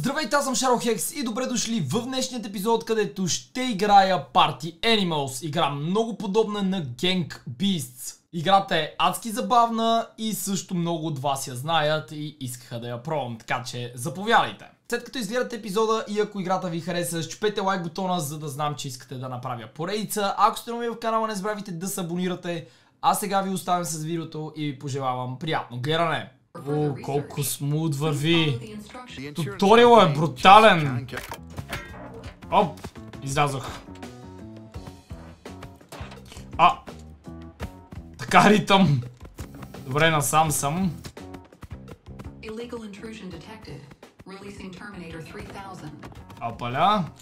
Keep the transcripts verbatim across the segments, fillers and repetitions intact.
Здравейте, аз съм Шарлхекс и добре дошли в днешният епизод, където ще играя Party Animals. Игра много подобна на Gang Beasts. Играта е адски забавна и също много от вас я знаят и искаха да я пробвам, така че заповядайте. След като изгледате епизода и ако играта ви хареса, щупете лайк бутона, за да знам, че искате да направя поредица. Ако сте нови в канала, не забравяйте да се абонирате. А сега ви оставям с видеото и ви пожелавам приятно гледане. О, колко смут върви. Туториал е брутален. Оп, излязох. А, така ритъм. Добре, насам съм. Апаля.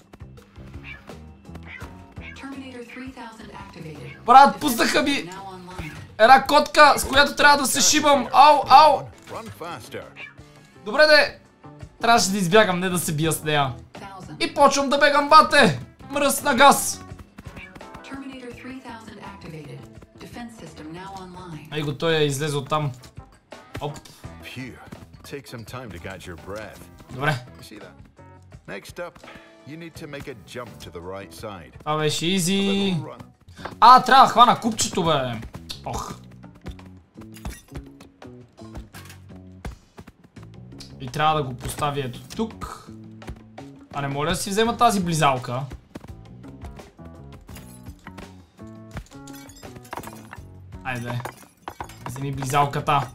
Брат, пуснаха ми една котка, с която трябва да се шибам. Ау, ау. Добре де. Трябваше да избягам, не да се бия с нея. И почвам да бегам, бате. Мръс на газ. Ай го, той е излезе оттам. Оп. Добре. Това беше изи. А, трябва да хвана купчето, бе. Ох. И трябва да го поставя ето тук. А не моля да си взема тази близалка. Айде. Вземи близалката.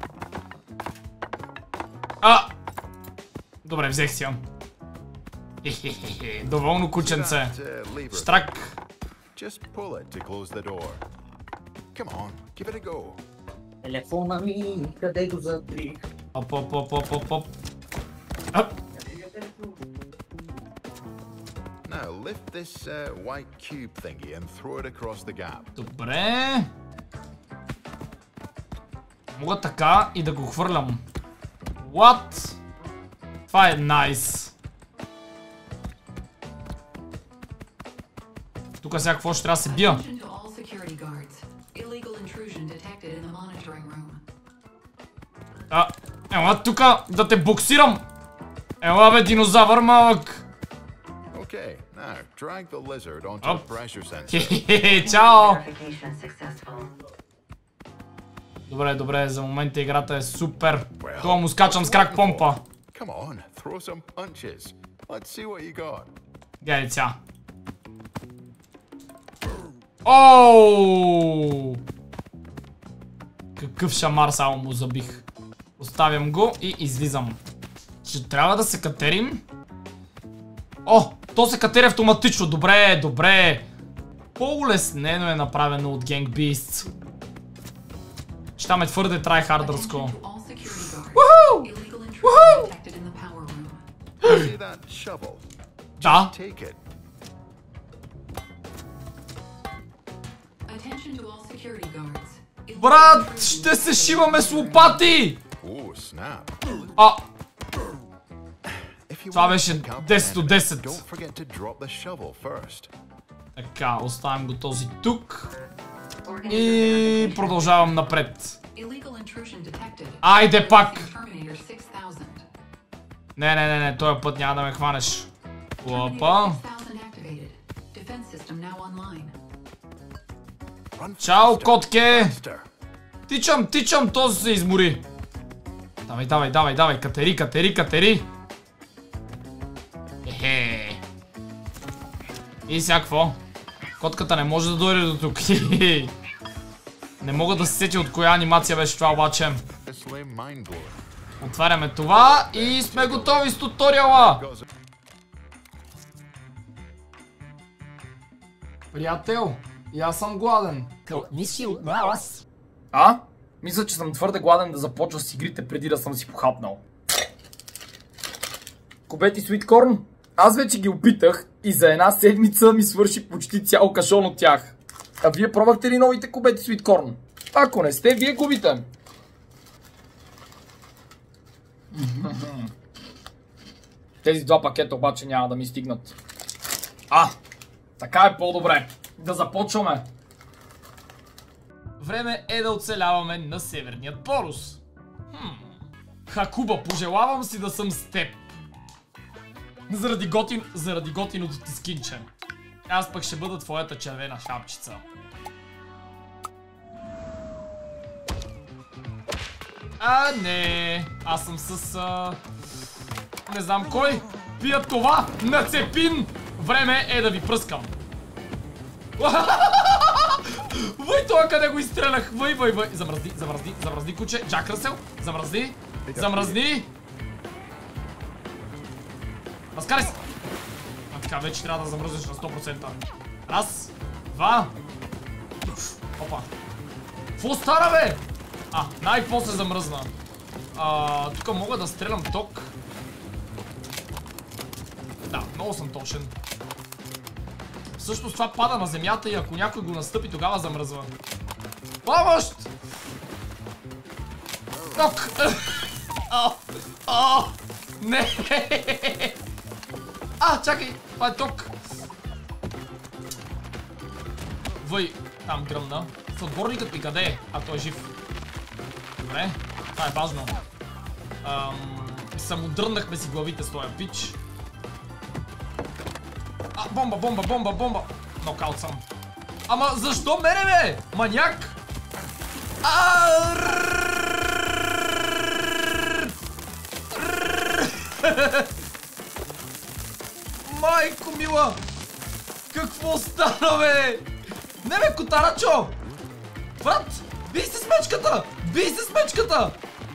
А! Добре, взех си я. Хе-хе-хе, доволно кученце. Штрак. Телефона ми, къде го затрих? Оп, оп, оп, оп, оп, оп. Оп. Добре. Мога така и да го хвърлям. What? Това е найс. Тук сега какво ще трябва да се бия? А, ела тука да те боксирам! Ела бе, динозавър малък! Хе-хе-хе, чао! Добре, добре, за момента играта е супер. Това му скачам с крак помпа. Гледай ця. Оу! Какъв шамар само му забих. Оставям го и излизам. Ще трябва да се катерим. О, то се катери автоматично. Добре, добре. По-улеснено е направено от Gang Beasts. Ще там е твърде трайхардърско. Уху! Уху! Да. Брат, ще се шиваме с лопати! А! Това беше десет от десет. Така, оставям го този тук. И продължавам напред. Айде пак! Не, не, не, не, този път няма да ме хванеш. Опа. Чао, котке! Тичам, тичам, този се измори. Давай, давай, давай, давай, катери, катери, катери. Ехе. И сега какво? Котката не може да дойде до тук. Не мога да се сетя от коя анимация беше това обаче. Отваряме това и сме готови с туториала. Приятел, и аз съм гладен. А? Мисля, че съм твърде гладен да започва с игрите преди да съм си похапнал. Кубети Sweetcorn? Аз вече ги опитах и за една седмица ми свърши почти цял кашон от тях. А вие пробвахте ли новите кубети Sweetcorn? Ако не сте, вие губите. Тези два пакета обаче няма да ми стигнат. А, така е по-добре. Да започваме. Време е да оцеляваме на Северният полюс. Хм. Хакуба, пожелавам си да съм с теб. Заради, готин, заради готиното ти скинче. Аз пък ще бъда твоята червена шапчица. А, не. Аз съм с... А... Не знам кой. Пия това на Цепин. Време е да ви пръскам. Въй това къде го изстрелях. Въй, въй, въй. Замръзни, замръзни, замръзни куче. Джак Ръсел. Замръзни. Замръзни. Разкарай се. А така, вече трябва да замръзнеш на сто процента. Раз. Два. Опа. Какво стара, бе? А, най-после замръзна. А, тук мога да стрелям ток. Да, много съм точен. Всъщност това пада на земята и ако някой го настъпи, тогава замръзва. Помощ! Ток! О! О! Не! А, чакай! Това е ток! Въй, там гръмна. Съотборникът ми къде е? А, той е жив. Добре, това е важно. Ам, самодръннахме си главите с този пич. А, бомба, бомба, бомба, бомба. Нокаут съм. Ама защо мене, бе? Маняк? Майко мила! Какво стана, бе? Не, бе, котарачо! Брат, бий се с мечката! Бий се с мечката!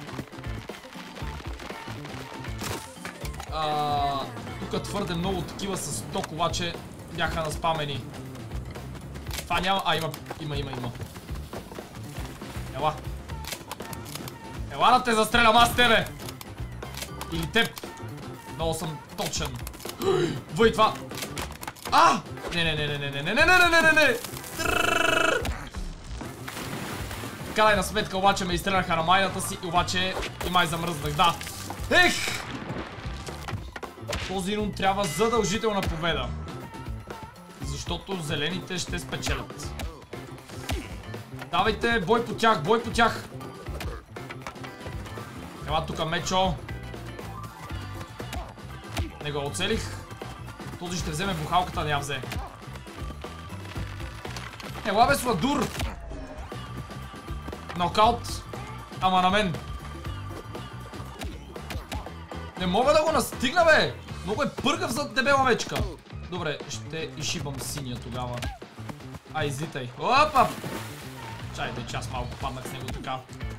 А, тук твърде много такива с ток, обаче бяха наспамени. Това няма... А, има, има, има, има. Ела. Ела да те застрелям аз тебе! Или теб. Много съм точен. Въй, това... А! Не, не, не, не, не, не, не, не, не, не, не, не! Крайна сметка обаче ме изстреляха на майната си и обаче и май замръзнах, да. Ех! Този рун трябва задължителна победа. Защото зелените ще спечелят. Давайте, бой по тях, бой по тях. Ела тук мечо. Не го оцелих. Този ще вземе бухалката, не я взе. Ела бе, сладур! Нокаут. Ама на мен. Не мога да го настигна, бе! Много е пъргав за дебела мечка. Добре, ще изшибам синия тогава. Ай, излитай. Опа! Чайте, че аз малко паднах с него така.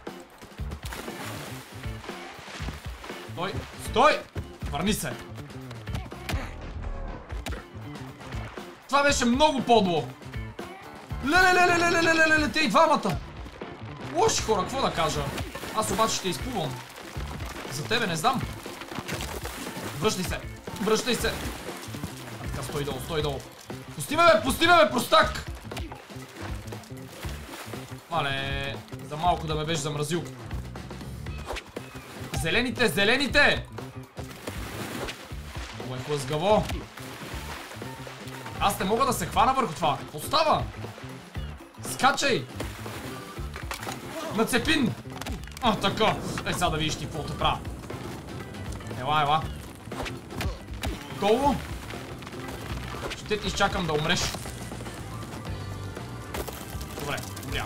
Стой! Стой! Върни се! Това беше много подло! Леле-леле-леле-леле-леле, те и двамата! Лоши хора, какво да кажа? Аз обаче ще изплувам. За тебе не знам. Връщай се! Връщай се! А така, стой долу, стой долу. Пусти ме, бе! Пусти ме, бе, простак! Мале, за малко да ме беше замразил. Зелените, зелените! Много е хлъзгаво. Аз не мога да се хвана върху това. Какво става? Скачай! На Цепин! А, така. Ей, сега да видиш ти какво те правя. Ела, ела. Долу. Ще ти изчакам да умреш. Добре, умря.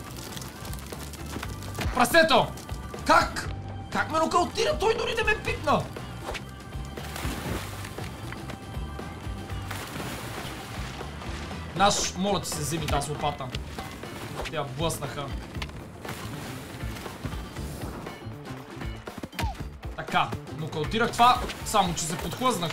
Прасето! Как? Как ме нокаутира? Той дори не ме пипна! Наш, моля ти се, вземи тази лопата. Те я блъснаха. Така, нокаутирах това, само че се подхлъзнах.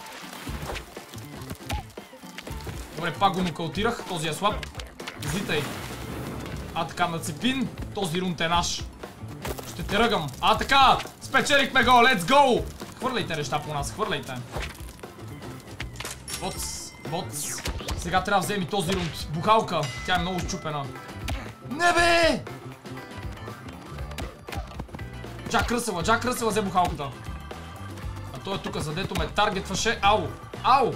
Добре, пак го нокаутирах, този е слаб. Излитай. А така, на Цепин, този рунт е наш. Ще те ръгам. А така, спечелихме го, let's go! Хвърляйте неща по нас, хвърляйте. Боц, боц. Сега трябва да вземи този рунт. Бухалка, тя е много щупена. Не бе! Джак Ръсела, Джак Ръсела взе бухалката. А той е тук, задето ме таргетваше. Ау! Ау!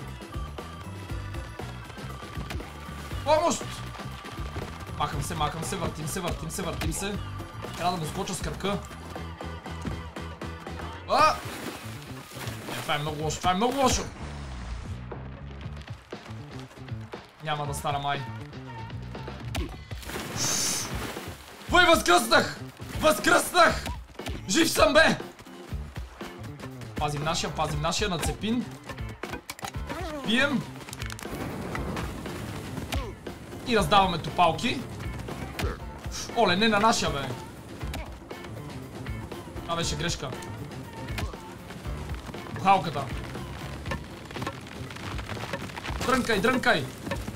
Помощ! Махам се, махам се, въртим се, въртим се, въртим се. Трябва да му скоча с кръка. А! това е много лошо, това е много лошо. Няма да стана май. Въй, възкръснах! Възкръснах! Жив съм, бе! Пазим нашия, пазим нашия на цепин. Пием. И раздаваме топалки. Оле, не на нашия, бе. Това беше грешка. Бухалката. Дрънкай, дрънкай!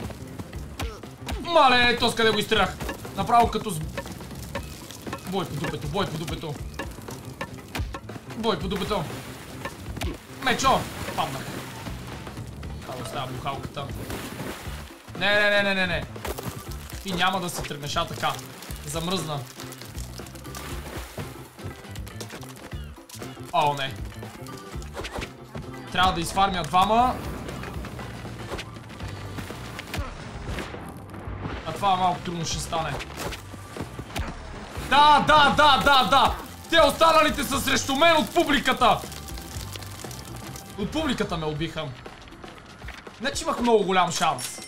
Мале, то с къде го изстрелях. Направо като с... Бой по дупето, бой по дупето. Бой по дупето. Мечо! Паднах. Това да оставя бухалката. Не, не, не, не, не, не. Ти няма да се тръгнеш, а така. Замръзна. О, не. Трябва да изфармя двама. А това малко трудно ще стане. Да, да, да, да, да! Те останалите са срещу мен от публиката! От публиката ме убиха. Не, че имах много голям шанс.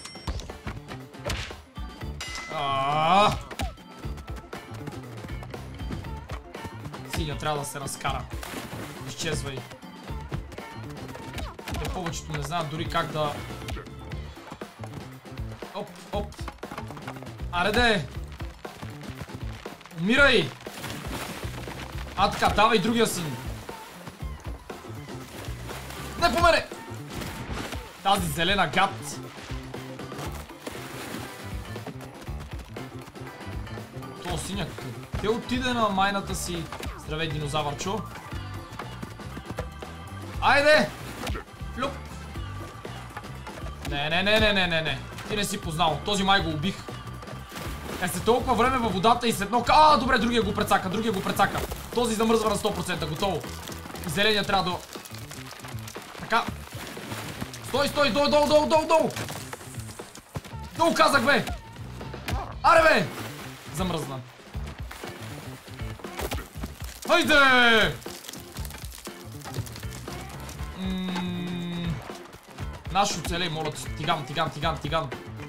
Аааа! Синя трябва да се разкара. Изчезвай. Те повечето не знаят дори как да... Оп, оп. Аре де! Умирай! А така, давай другия син. Не по мене! Тази зелена гад. То синяк. Те отиде на майната си. Здравей, динозавърчо. Айде! Флюп! Не, не, не, не, не, не, не. Ти не си познал. Този май го убих. Е, след толкова време във водата и след едно... А, добре, другия го прецака, другия го прецака. Този замръзва на сто процента, готово. И зеления трябва да... Така. Стой, стой, долу, долу, долу, долу, долу. Долу казах, бе. Аре, бе. Замръзна. Хайде! Ммм... Наш оцелей, моля. Тиган, тиган, тиган, тиган.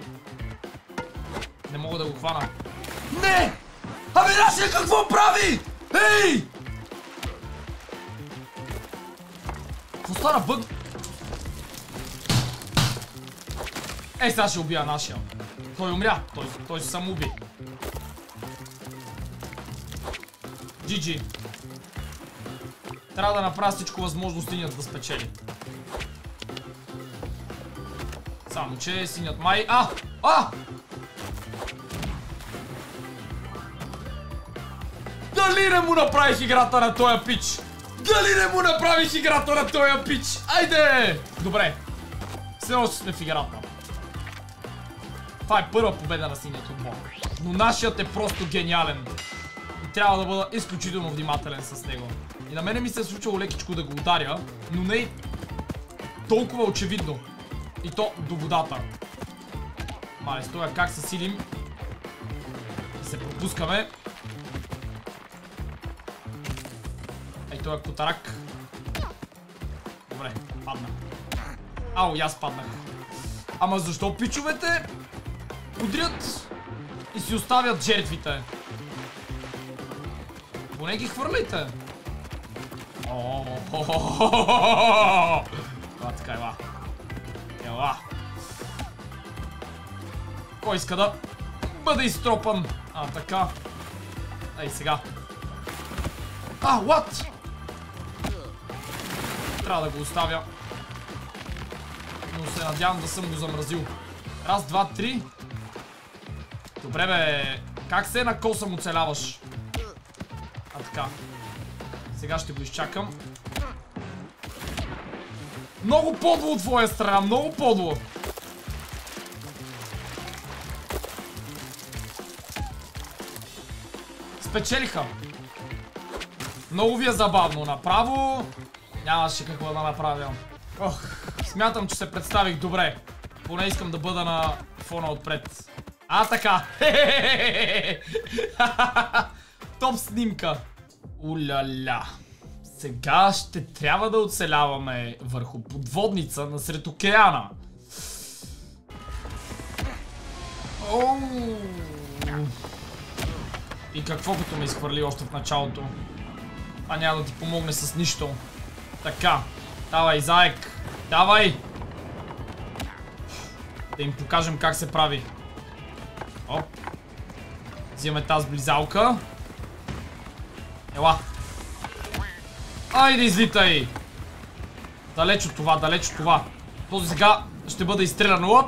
Не мога да го хвана. Не! Абе, нашия какво прави? Ей! Какво стана, бъг? Ей, сега ще убия нашия. Той умря. Той, той се самоуби. джи джи. Трябва да направя всичко възможно синят да спечели. Само че синят май... А! А! Дали не му направих играта на тоя пич? Дали не му направих играта на тоя пич? Айде! Добре. Все още сме в играта. Това е първа победа на синият отбор. Но нашият е просто гениален. И трябва да бъда изключително внимателен с него. И на мене ми се е случило лекичко да го ударя, но не толкова очевидно. И то до водата. Мале, стоя как се силим. И се пропускаме. Ей, той е котарак. Добре, падна. Ау, и аз паднах. Ама защо пичовете удрят и си оставят жертвите? Поне ги хвърляйте. Това така, ела. Ела. Кой иска да бъде изтропан? А, така. Ей, сега. А, what? Трябва да го оставя. Но се надявам да съм го замразил. Раз, два, три. Добре, бе. Как се на косъм оцеляваш? А, така. Сега ще го изчакам. Много подло от твоя страна, много подло. Спечелиха. Много ви е забавно. Направо нямаше какво да направя. Ох, смятам, че се представих добре. Поне искам да бъда на фона отпред. А, така. Топ снимка. Уляля. Сега ще трябва да оцеляваме върху подводница насред океана. Оу. И какво като ме изхвърли още в началото? А няма да ти помогне с нищо. Така. Давай, заек. Давай. Да им покажем как се прави. Оп. Взимаме тази близалка. Ела. Айде, излитай. Далеч от това, далеч от това. Този сега ще бъде изстрелян. Оп.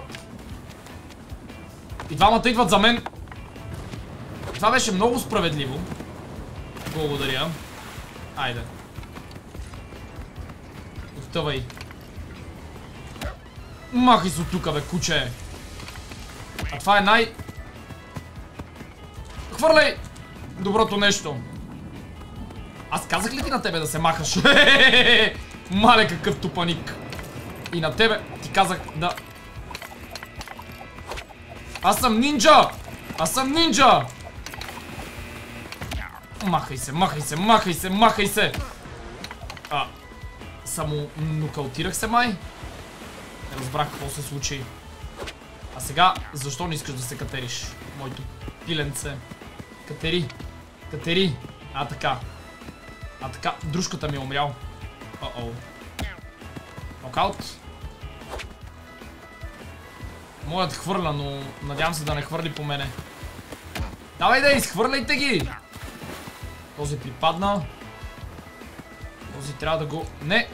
И двамата идват за мен. Това беше много справедливо. Благодаря. Айде. Оставай. Махай се от тука, бе, куче. А това е най... Хвърляй! Доброто нещо. Аз казах ли ти на тебе да се махаш? Мале, какъв тупаник. И на тебе ти казах да... Аз съм нинджа! Аз съм нинджа! Махай се, махай се, махай се, махай се! А, само нокаутирах се, май? Не разбрах какво се случи. А сега, защо не искаш да се катериш? Моето пиленце. Катери. Катери. А, така. А, така. Дружката ми е умрял. О-о. Нокаут. Моят хвърля, но надявам се да не хвърли по мене. Давай да изхвърляйте ги! Този припадна. Този трябва да го... Не!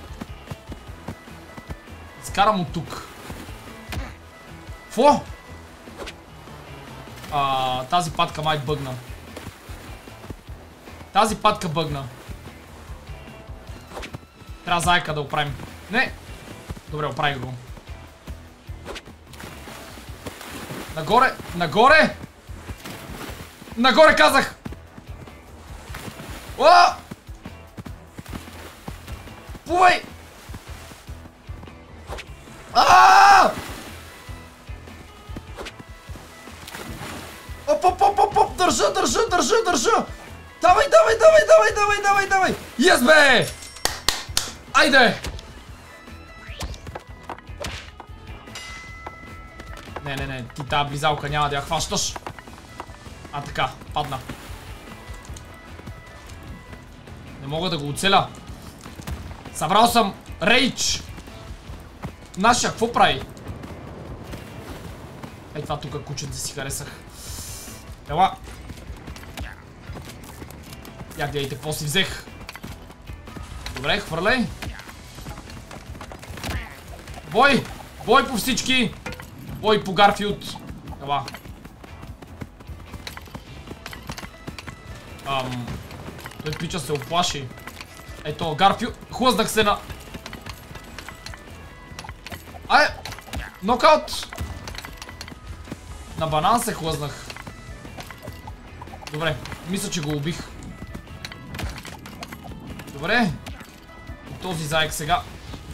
Скарам от тук. Фо? А, тази патка май бъгна. Тази патка бъгна. Трябва заека да оправим. Не! Добре, оправих го. Нагоре! Нагоре! Нагоре казах! О! Плувай! Аааа! Оп, оп, оп, оп, оп! Държа, държа, държа, държа! Давай, давай, давай, давай, давай, давай, давай! Yes, бе! Айде! Не, не, не, ти тази близалка няма да я хващаш. А, така, падна. Не мога да го оцеля. Събрал съм рейдж. Нашия, какво прави? Ей, това тук кученце си харесах. Ела. Я гледайте какво си взех. Добре, хвърляй. Бой! Бой по всички! Бой по Гарфилд. Ела. Ам... Той пича се оплаши. Ето, Гарфилд. Хлъзнах се на... Ай! Нокаут! На банан се хлъзнах. Добре, мисля, че го убих. Добре. И този заек сега.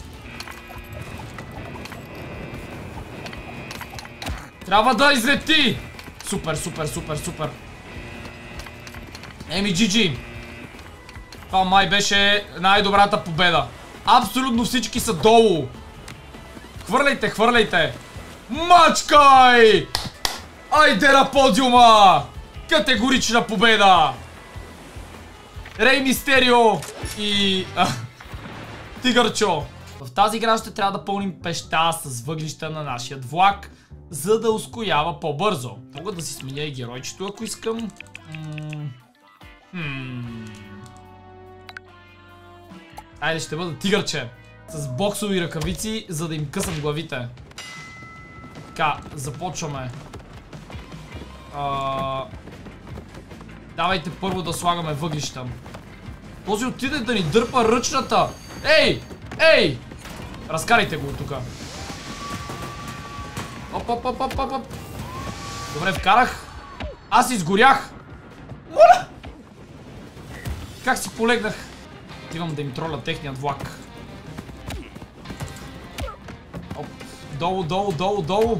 Трябва да излети! Супер, супер, супер, супер. Еми, джи джи. Това май беше най-добрата победа. Абсолютно всички са долу. Хвърляйте, хвърляйте. Мачкай! Айде на подиума! Категорична победа! Рей Мистерио и... А, Тигърчо. В тази игра ще трябва да пълним пеща с въглища на нашия влак, за да ускорява по-бързо. Мога да си сменя и геройчето, ако искам. М хм. Айде, ще бъда тигърче. С боксови ръкавици, за да им късам главите. Така, започваме. А... Давайте първо да слагаме въглища. Този отиде да ни дърпа ръчната. Ей! Ей! Разкарайте го от тука. Оп, оп, оп, оп, оп. Добре, вкарах. Аз изгорях. Моля! Как си полегнах? Отивам да им троля техният влак. Оп. Долу, долу, долу, долу.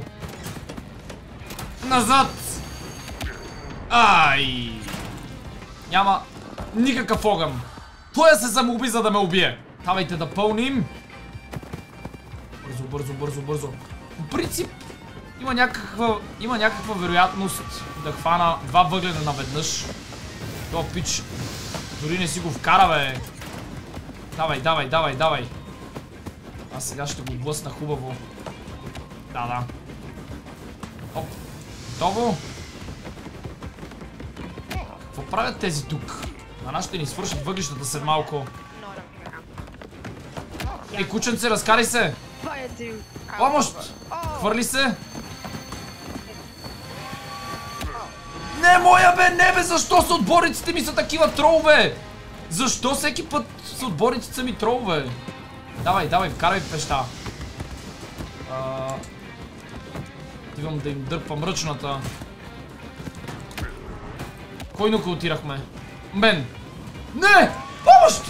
Назад! Ай! Няма никакъв огън. Той се самоуби, за да ме убие. Давайте да пълним. Бързо, бързо, бързо, бързо. В принцип, има някаква, има някаква вероятност да хвана два въглена наведнъж. Това пич дори не си го вкара, бе. Давай, давай, давай, давай. Аз сега ще го блъсна хубаво. Да, да. Оп. Готово. Какво правят тези тук? На нас ще ни свършат въглищата след малко. Ей, кученце, разкарай се! Помощ! Хвърли се! Не, моя бе, не бе, защо са отборниците ми са такива тролове? Защо всеки път са отборниците са ми тролове? Давай, давай, вкарай в пеща. Отивам да им дърпам ръчната. Кой нокаутирахме? Мен! Не! Помощ!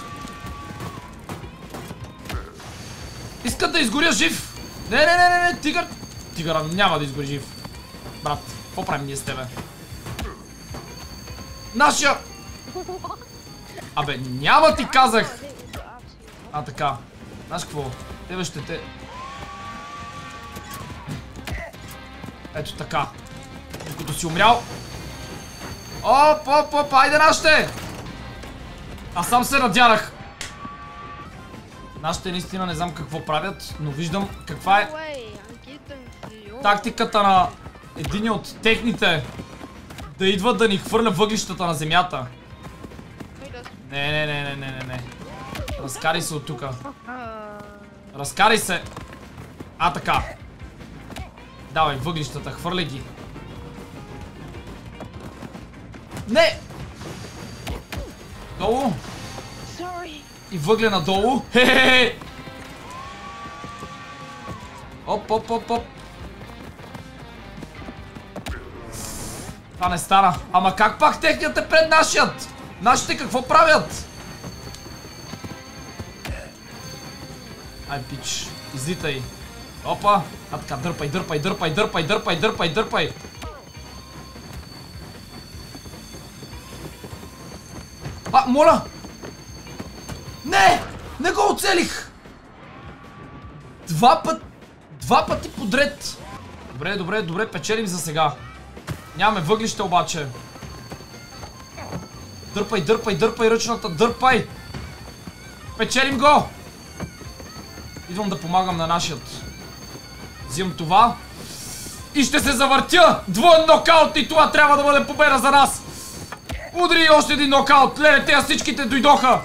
Искат да изгоря жив! Не, не, не, не, не, тигър! Тигъра няма да изгори жив. Брат, какво правим ние с тебе? Нашия! Абе, няма ти казах! А, така. Знаеш какво? Тебе ще те... Ето така. Докато си умрял. Оп, оп, оп, айде нашите! Аз сам се надярах. Нашите наистина не знам какво правят, но виждам каква е тактиката на един от техните да идва да ни хвърля въглищата на земята. Не, не, не, не, не, не, не. Разкарай се от тука. Разкарай се. А, така. Давай, въглищата, хвърляй ги. Не! Долу. И въгле надолу. Хе-хе-хе! Оп, оп, оп, оп. Това не стана. Ама как пак техният е пред нашият? Нашите какво правят? Ай, пич. Излитай. Опа. А така, дърпай, дърпай, дърпай, дърпай, дърпай, дърпай, дърпай. А, моля! Не! Не го оцелих! Два път... Два пъти подред. Добре, добре, добре, печелим за сега. Нямаме въглища обаче. Дърпай, дърпай, дърпай ръчната, дърпай! Печелим го! Идвам да помагам на нашият. Взимам това. И ще се завъртя! Двоен нокаут и това трябва да бъде победа за нас! Удри още един нокаут! Леле, те всичките дойдоха!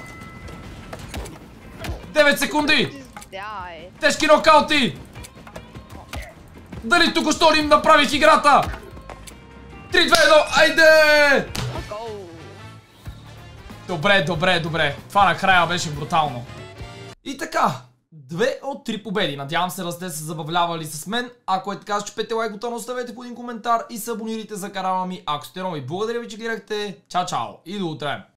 девет секунди! Тежки нокаути! Дали тук що им направих играта? три, две, едно, айде! Добре, добре, добре. Това накрая беше брутално. И така, две от три победи. Надявам се да сте се забавлявали с мен. Ако е така, чупете лайк бутона, оставете по един коментар и се абонирайте за канала ми, ако сте нови. Благодаря ви, че гледахте. Чао, чао и до утре!